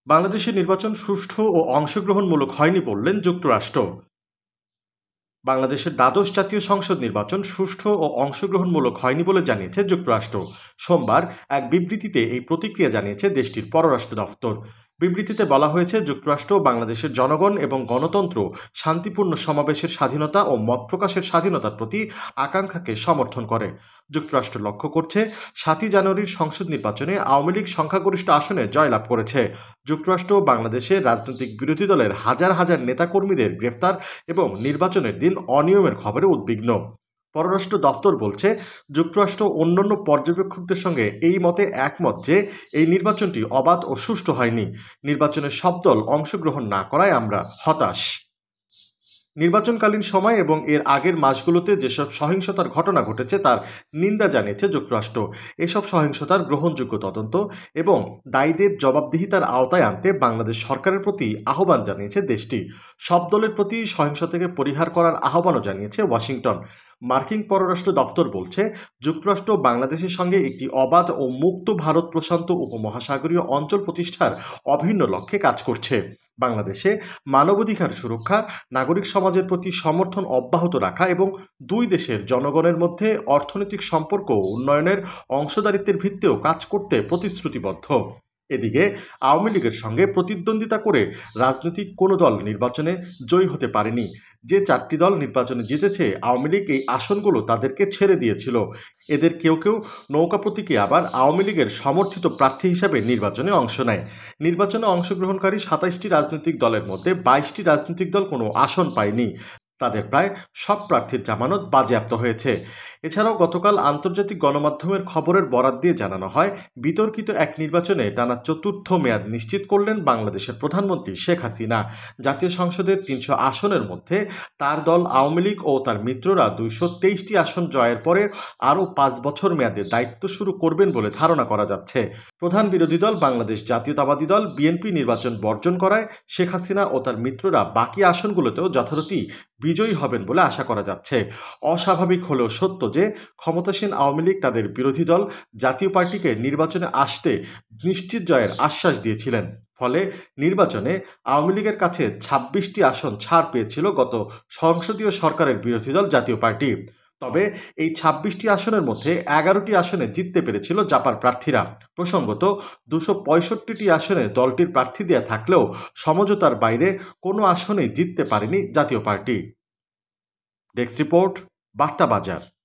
বাংলাদেশের নির্বাচন সুষ্ঠু ও অংশগ্রহণমূলক হয়নি বললেন যুক্তরাষ্ট্র। বাংলাদেশের দ্বাদশ জাতীয় সংসদ নির্বাচন সুষ্ঠু ও অংশগ্রহণমূলক হয়নি বলে জানিয়েছে যুক্তরাষ্ট্র। সোমবার এক বিবৃতিতে এই প্রতিক্রিয়া জানিয়েছে দেশটির পররাষ্ট্র দফতর। বিবৃতিতে বলা হয়েছে, যুক্তরাষ্ট্র বাংলাদেশের জনগণ এবং গণতন্ত্র, শান্তিপূর্ণ সমাবেশের স্বাধীনতা ও মত প্রকাশের স্বাধীনতার প্রতি আকাঙ্ক্ষাকে সমর্থন করে। যুক্তরাষ্ট্র লক্ষ্য করছে ৭ই জানুয়ারির সংসদ নির্বাচনে আওয়ামী লীগ সংখ্যাগরিষ্ঠ আসনে জয়লাভ করেছে। যুক্তরাষ্ট্র বাংলাদেশে রাজনৈতিক বিরোধী দলের হাজার হাজার নেতাকর্মীদের গ্রেফতার এবং নির্বাচনের দিন অনিয়মের খবরে উদ্বিগ্ন। পররাষ্ট্র দফতর বলছে, যুক্তরাষ্ট্র অন্যান্য পর্যবেক্ষকদের সঙ্গে এই মতে একমত যে এই নির্বাচনটি অবাধ ও সুষ্ঠু হয়নি। নির্বাচনের সব দল অংশগ্রহণ না করায় আমরা হতাশ। নির্বাচনকালীন সময় এবং এর আগের মাসগুলোতে যেসব সহিংসতার ঘটনা ঘটেছে তার নিন্দা জানিয়েছে যুক্তরাষ্ট্র। এসব সহিংসতার গ্রহণযোগ্য তদন্ত এবং দায়ীদের জবাবদিহিতার আওতায় আনতে বাংলাদেশ সরকারের প্রতি আহ্বান জানিয়েছে দেশটি। সব দলের প্রতি সহিংসতাকে পরিহার করার আহ্বানও জানিয়েছে ওয়াশিংটন। মার্কিন পররাষ্ট্র দফতর বলছে, যুক্তরাষ্ট্র বাংলাদেশের সঙ্গে একটি অবাধ ও মুক্ত ভারত প্রশান্ত উপমহাসাগরীয় অঞ্চল প্রতিষ্ঠার অভিন্ন লক্ষ্যে কাজ করছে। বাংলাদেশে মানবাধিকার সুরক্ষা, নাগরিক সমাজের প্রতি সমর্থন অব্যাহত রাখা এবং দুই দেশের জনগণের মধ্যে অর্থনৈতিক সম্পর্ক উন্নয়নের অংশীদারিত্বের ভিত্তিতেও কাজ করতে প্রতিশ্রুতিবদ্ধ। এদিকে আওয়ামী লীগের সঙ্গে প্রতিদ্বন্দ্বিতা করে রাজনৈতিক কোনো দল নির্বাচনে জয়ী হতে পারেনি। যে 4টি দল নির্বাচনে জিতেছে, আওয়ামী লীগ এই আসনগুলো তাদেরকে ছেড়ে দিয়েছিল। এদের কেউ কেউ নৌকা প্রতীকে আবার আওয়ামী লীগের সমর্থিত প্রার্থী হিসাবে নির্বাচনে অংশ নেয়। নির্বাচনে অংশগ্রহণকারী 27টি রাজনৈতিক দলের মধ্যে 22টি রাজনৈতিক দল কোনো আসন পায়নি। তাদের প্রায় সব প্রার্থীর জামানত বাজেয়াপ্ত হয়েছে। এছাড়াও গতকাল আন্তর্জাতিক গণমাধ্যমের খবরের বরাত দিয়ে জানানো হয়, বিতর্কিত এক নির্বাচনে টানা 4র্থ মেয়াদ নিশ্চিত করলেন বাংলাদেশের প্রধানমন্ত্রী শেখ হাসিনা। জাতীয় সংসদের 300 আসনের মধ্যে তার দল আওয়ামী লীগ ও তার মিত্ররা 223টি আসন জয়ের পরে আরও 5 বছর মেয়াদে দায়িত্ব শুরু করবেন বলে ধারণা করা যাচ্ছে। প্রধান বিরোধী দল বাংলাদেশ জাতীয়তাবাদী দল বিএনপি নির্বাচন বর্জন করায় শেখ হাসিনা ও তার মিত্ররা বাকি আসনগুলোতেও যথারীতি বিজয়ী হবেন বলে আশা করা যাচ্ছে। অস্বাভাবিক হলেও সত্য যে ক্ষমতাসীন আওয়ামী লীগ তাদের বিরোধী দল জাতীয় পার্টিকে নির্বাচনে আসতে নিশ্চিত জয়ের আশ্বাস দিয়েছিলেন। ফলে নির্বাচনে আওয়ামী লীগের কাছে 26টি আসন ছাড় পেয়েছিল গত সংসদীয় সরকারের বিরোধী দল জাতীয় পার্টি। তবে এই 26টি আসনের মধ্যে 11টি আসনে জিততে পেরেছিল জাপার প্রার্থীরা। প্রসঙ্গত, 265টি আসনে দলটির প্রার্থী দেয়া থাকলেও সমঝোতার বাইরে কোনো আসনেই জিততে পারেনি জাতীয় পার্টি। Desk report, বার্তাবাজার।